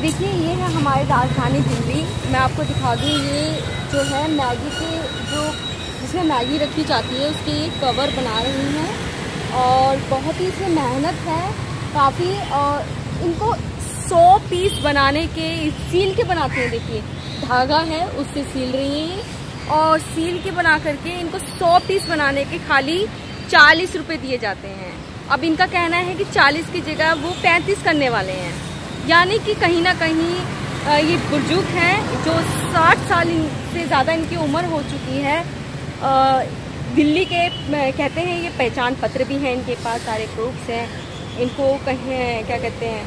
देखिए ये है हमारी राजधानी दिल्ली। मैं आपको दिखा दूँ, ये जो है मैगी के जो जिसमें मैगी रखी जाती है उसके ये कवर बना रही हैं और बहुत ही इसमें मेहनत है काफ़ी। और इनको 100 पीस बनाने के सील के बनाते हैं। देखिए धागा है उससे सील रही हैं और सील के बना करके इनको 100 पीस बनाने के खाली 40 रुपये दिए जाते हैं। अब इनका कहना है कि 40 की जगह वो 35 करने वाले हैं, यानी कि कहीं ना कहीं ये बुजुर्ग हैं जो 60 साल से ज़्यादा इनकी उम्र हो चुकी है। दिल्ली के कहते हैं ये पहचान पत्र भी हैं इनके पास, सारे प्रूफ्स हैं। इनको कहें क्या कहते हैं।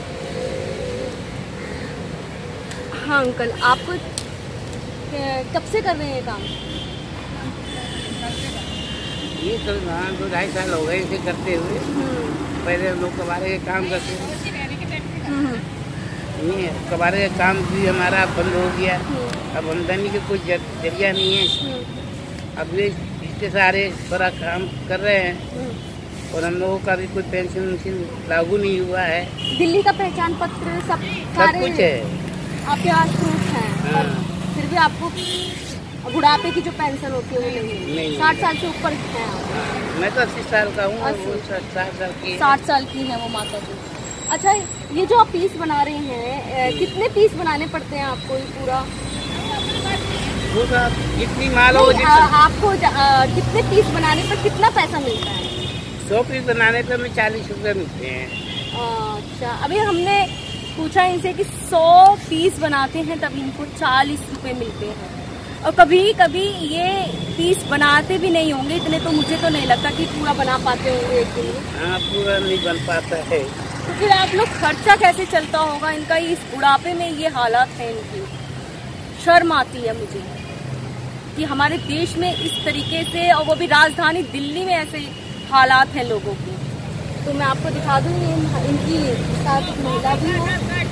हाँ अंकल, आपको कब से कर रहे हैं काम? ये तो 2-2.5 साल हो गए इसे करते हुए। पहले हम लोग कबारे के काम करते थे, नहीं कबारे का काम भी हमारा बंद हो गया। अब आमदनी के कोई जरिया नहीं है। अब ये इसके सारे बड़ा काम कर रहे हैं और हम लोगों का भी कोई पेंशन लागू नहीं हुआ है। दिल्ली का पहचान पत्र सब कुछ है आपके पास प्रूफ हैं। हाँ। फिर भी आपको बुढ़ापे की जो पेंशन होती है वो नहीं 60 साल से ऊपर है आप। मैं तो 80 साल का हूँ और वो 60 साल की 60 साल की है वो माता जी। अच्छा, ये जो आप पीस बना रहे हैं, कितने पीस बनाने पड़ते हैं आपको? ये पूरा जितनी माल हो आपको कितने पीस बनाने पर कितना पैसा मिलता है? 100 पीस बनाने पर हमें 40 रुपये मिलते हैं। अच्छा, अभी हमने पूछा इनसे कि 100 पीस बनाते हैं तब इनको 40 रुपये मिलते हैं। और कभी कभी ये पीस बनाते भी नहीं होंगे इतने, तो मुझे तो नहीं लगता कि पूरा बना पाते होंगे एक दिन में। हाँ, पूरा नहीं बन पाता है। तो फिर आप लोग खर्चा कैसे चलता होगा इनका? इस बुढ़ापे में ये हालात है इनकी। शर्म आती है मुझे कि हमारे देश में इस तरीके से, और वो भी राजधानी दिल्ली में ऐसे हालात हैं लोगों की। तो मैं आपको दिखा दूँ, ये इनकी साथ महिला भी है।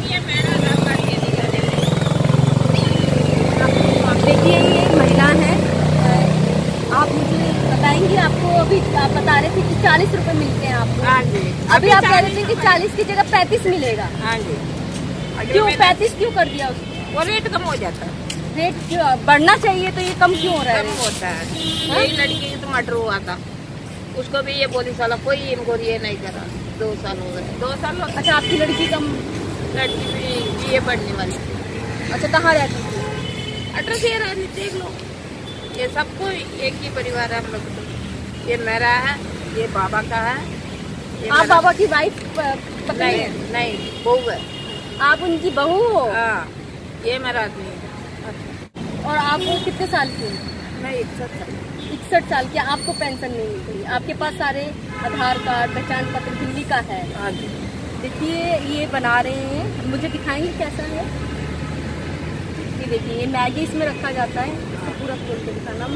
देखिए ये महिला है। आप मुझे बताएंगी, आपको अभी आप बता रहे थे कि 40 रुपए मिलते हैं आपको। हाँ जी। अभी आप कह रहे थे कि 40 की जगह 35 मिलेगा। हाँ जी। क्यों 35 क्यों कर दिया उसको? वो रेट कम हो जाता है। रेट बढ़ना चाहिए, तो ये कम क्यों हो रहा है? कम होता है। यही लड़की की तो मर्डर हुआ था, उसको भी ये पुलिस वाला कोई इनको ये नहीं करा। 2 साल हो गए। 2 साल हो गए। अच्छा, आपकी लड़की कम? लड़की भी ये पढ़ने वाली थी। अच्छा, कहाँ रहती थी? एड्रेस ये रहा, देख लो। ये सबको एक ही परिवार है हम लोग तो। ये मेरा है, ये बाबा का है। आप बाबा की वाइफ पत्नी है? नहीं, बहू है। आप उनकी बहू हो? हाँ, ये मेरा आदमी है। और आप कितने साल की? मैं 61 साल। 61 साल की। आपको पेंशन नहीं मिल रही? आपके पास सारे आधार कार्ड, पहचान पत्र दिल्ली का है? हाँ जी। देखिए ये बना रहे हैं, मुझे दिखाएंगे कैसा है? ये देखिए, ये मैगी इसमें रखा जाता है। पूरा खोल के दिखाना।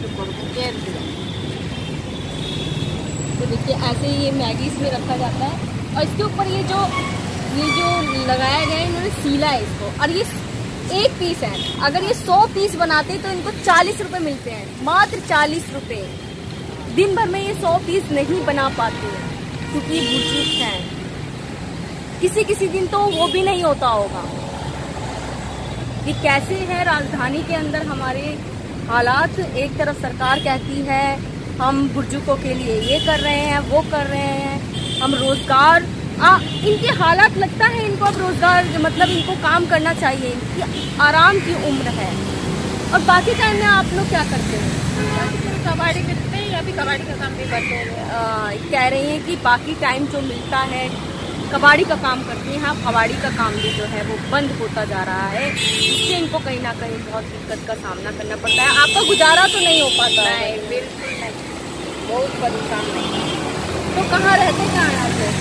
तो देखिए ऐसे ये मैगी इसमें रखा जाता है और इसके ऊपर ये जो लगाया गया है, इन्होंने सीला है इसको। और ये 1 पीस है। अगर ये 100 पीस बनाते तो इनको 40 रुपए मिलते हैं, मात्र 40 रुपए। दिन भर में ये 100 पीस नहीं बना पाते हैं क्योंकि ये बुजुर्ग हैं। किसी दिन तो वो भी नहीं होता होगा। ये कैसे है राजधानी के अंदर हमारे हालात? एक तरफ सरकार कहती है हम बुजुर्गों के लिए ये कर रहे हैं, वो कर रहे हैं, हम रोजगार। इनके हालात लगता है इनको अब रोजगार मतलब इनको काम करना चाहिए, इनकी आराम की उम्र है। और बाकी टाइम में आप लोग क्या करते हैं? कबाड़ी करते हैं, अभी कबाड़ी का काम भी बंद हो गया। कह रही हैं कि बाकी टाइम जो मिलता है कबाड़ी का काम करती हैं। कबाड़ी का काम भी जो है वो बंद होता जा रहा है, इससे इनको कहीं ना कहीं बहुत दिक्कत का सामना करना पड़ता है। आपका गुजारा तो नहीं हो पाता? नहीं, बिल्कुल नहीं, बहुत परेशान नहीं। तो कहाँ रहते, कहाँ आते?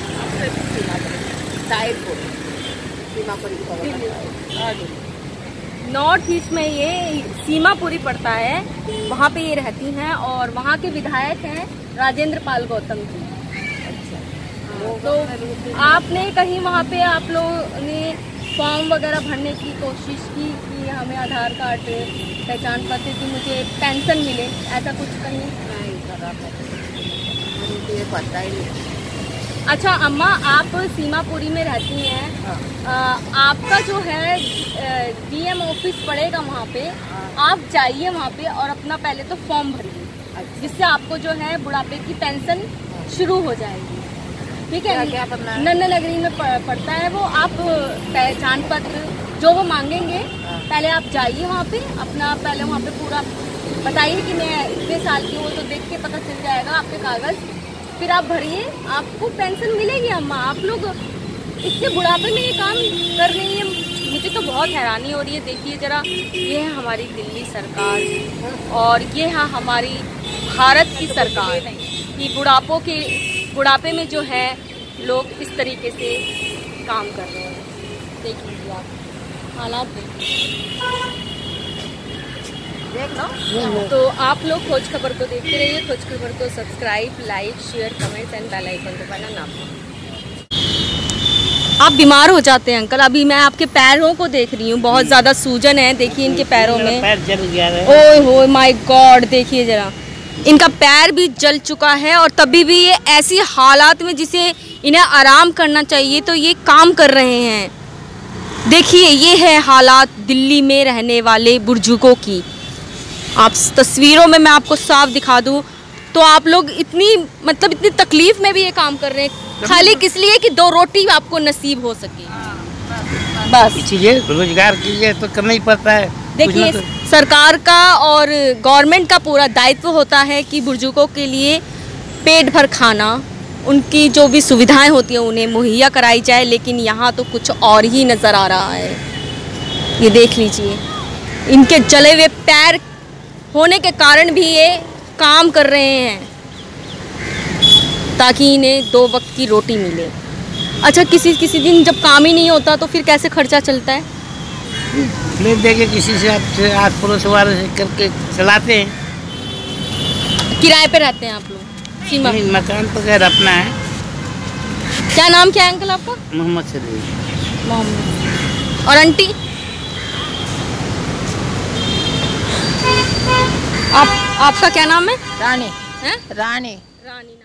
नॉर्थ ईस्ट में ये सीमापुरी पड़ता है, वहाँ पे ये रहती हैं और वहाँ के विधायक हैं राजेंद्र पाल गौतम जी। तो आपने कहीं वहाँ पे आप लोगों ने फॉर्म वगैरह भरने की कोशिश की कि हमें आधार कार्ड, पहचान पत्र की मुझे पेंशन मिले, ऐसा कुछ कहीं? नहीं करा, मुझे पता ही नहीं। अच्छा अम्मा, आप सीमापुरी में रहती हैं, आपका जो है डीएम ऑफिस पड़ेगा वहाँ पे, आप जाइए वहाँ पे और अपना पहले तो फॉर्म भरिए, जिससे आपको जो है बुढ़ापे की पेंशन शुरू हो जाएगी। ठीक है, क्या करना है? नन्ना नगरी में पड़ता है वो। आप पहचान पत्र जो वो मांगेंगे, पहले आप जाइए वहाँ पे, अपना पहले वहाँ पे पूरा बताइए कि मैं इतने साल की हूँ, तो देख के पता चल जाएगा आपके कागज, फिर आप भरिए, आपको पेंशन मिलेगी। अम्मा, आप लोग इतने बुढ़ापे में ये काम कर रही हैं, मुझे तो बहुत हैरानी हो रही है। देखिए जरा, ये है हमारी दिल्ली सरकार और ये है हमारी भारत की सरकार कि बुढ़ापे में जो है लोग इस तरीके से काम कर रहे हैं। देख लीजिए आप हालात, देख लो। तो आप लोग खोज खबर को देखते रहिए, खोज खबर को subscribe, like, share, comments and bell icon दबाना ना भूलें। आप बीमार हो जाते हैं अंकल। अभी मैं आपके पैरों को देख रही हूँ, बहुत ज़्यादा सूजन है, देखिए इनके पैरों में। पैर जल गया है। ओए हो माय गॉड, देखिए जरा, इनका पैर भी जल चुका है और तभी भी ये ऐसी हालात में जिसे इन्हें आराम करना चाहिए तो ये काम कर रहे हैं। देखिए ये है हालात दिल्ली में रहने वाले बुजुर्गों की। आप तस्वीरों में मैं आपको साफ दिखा दूं तो आप लोग इतनी तकलीफ में भी ये काम कर रहे हैं, खाली किस लिए कि 2 रोटी आपको नसीब हो सके, बस। इसीलिए रोजगार कीजिए तो करना ही पड़ता है। देखिए सरकार का और गवर्नमेंट का पूरा दायित्व होता है कि बुजुर्गों के लिए पेट भर खाना, उनकी जो भी सुविधाएं होती हैं उन्हें मुहैया कराई जाए, लेकिन यहाँ तो कुछ और ही नज़र आ रहा है। ये देख लीजिए, इनके जले हुए पैर होने के कारण भी ये काम कर रहे हैं ताकि इन्हें 2 वक्त की रोटी मिले। अच्छा, किसी दिन जब काम ही नहीं होता तो फिर कैसे खर्चा चलता है? ले देके किसी से आपसे आस पड़ोस वाले से करके चलाते हैं। किराए पे रहते हैं आप लोग? सीमा नहीं, मकान तो खैर अपना है। क्या नाम क्या है अंकल आपका? मोहम्मद सलीम। मोहम्मद। और आंटी? आपका क्या नाम है? रानी। हैं? रानी। रानी।